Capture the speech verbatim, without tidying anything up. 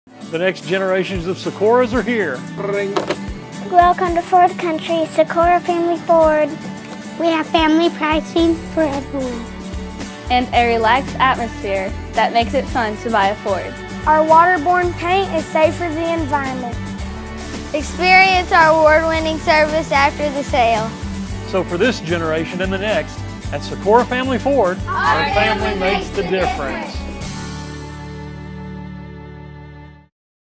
The next generations of Sykoras are here. Welcome to Ford Country, Sykora Family Ford. We have family pricing for everyone. And a relaxed atmosphere that makes it fun to buy a Ford. Our waterborne paint is safe for the environment. Experience our award-winning service after the sale. So for this generation and the next, at Sykora Family Ford, our, our family, family makes the difference. difference.